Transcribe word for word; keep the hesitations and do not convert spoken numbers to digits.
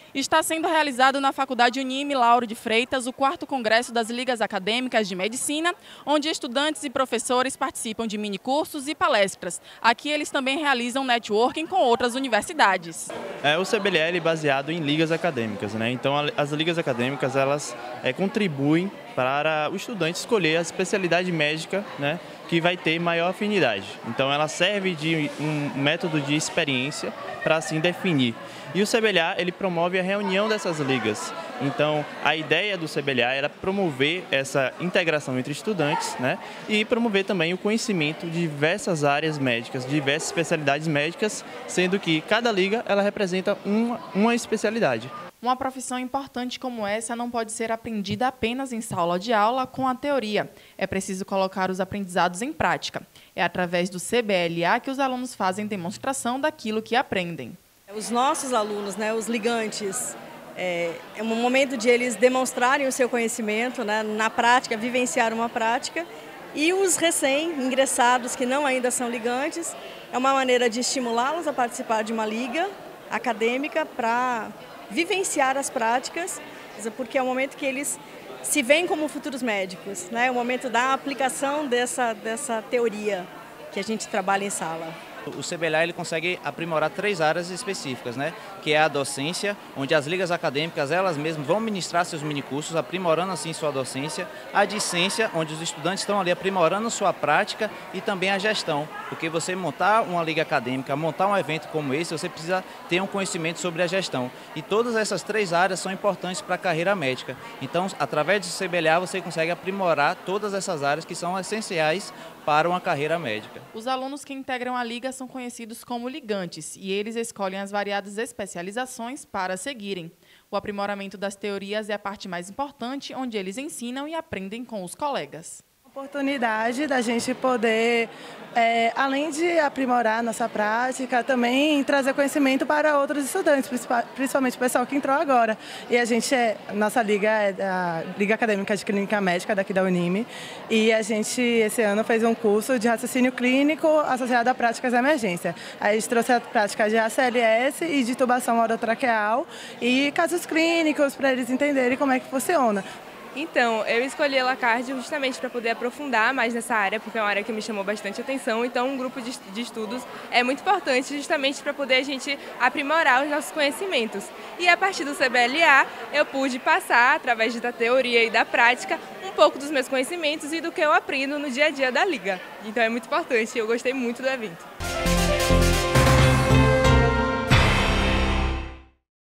Está sendo realizado na Faculdade Unime Lauro de Freitas o quarto Congresso das Ligas Acadêmicas de Medicina, onde estudantes e professores participam de minicursos e palestras. Aqui eles também realizam networking com outras universidades. É, o C B L A é baseado em ligas acadêmicas, né? Então as ligas acadêmicas elas é, contribuem para o estudante escolher a especialidade médica, né, que vai ter maior afinidade. Então ela serve de um método de experiência para assim definir. E o C B L A ele promove a reunião dessas ligas. Então a ideia do C B L A era promover essa integração entre estudantes, né, e promover também o conhecimento de diversas áreas médicas, de diversas especialidades médicas, sendo que cada liga ela representa uma, uma especialidade. Uma profissão importante como essa não pode ser aprendida apenas em sala de aula com a teoria. É preciso colocar os aprendizados em prática. É através do C B L A que os alunos fazem demonstração daquilo que aprendem. Os nossos alunos, né, os ligantes, é, é um momento de eles demonstrarem o seu conhecimento, né, na prática, vivenciar uma prática. E os recém-ingressados, que não ainda são ligantes, é uma maneira de estimulá-los a participar de uma liga acadêmica para vivenciar as práticas, porque é o momento que eles se veem como futuros médicos, né? É o momento da aplicação dessa, dessa teoria que a gente trabalha em sala. O C B L A ele consegue aprimorar três áreas específicas, né? Que é a docência, onde as ligas acadêmicas elas mesmas vão ministrar seus minicursos, aprimorando assim sua docência, a discência, onde os estudantes estão ali aprimorando sua prática, e também a gestão, porque você montar uma liga acadêmica, montar um evento como esse, você precisa ter um conhecimento sobre a gestão. E todas essas três áreas são importantes para a carreira médica. Então, através do C B L A você consegue aprimorar todas essas áreas que são essenciais para uma carreira médica. Os alunos que integram a liga são conhecidos como ligantes e eles escolhem as variadas especializações para seguirem. O aprimoramento das teorias é a parte mais importante, onde eles ensinam e aprendem com os colegas. Oportunidade da gente poder, é, além de aprimorar nossa prática, também trazer conhecimento para outros estudantes, principalmente o pessoal que entrou agora. E a gente é, nossa liga é a Liga Acadêmica de Clínica Médica daqui da Unime, e a gente esse ano fez um curso de raciocínio clínico associado a práticas de emergência. A gente trouxe a prática de A C L S e de tubação orotraqueal e casos clínicos para eles entenderem como é que funciona. Então, eu escolhi a Lacardio justamente para poder aprofundar mais nessa área, porque é uma área que me chamou bastante atenção. Então, um grupo de, de estudos é muito importante justamente para poder a gente aprimorar os nossos conhecimentos. E a partir do C B L A, eu pude passar, através da teoria e da prática, um pouco dos meus conhecimentos e do que eu aprendo no dia a dia da Liga. Então, é muito importante e eu gostei muito do evento.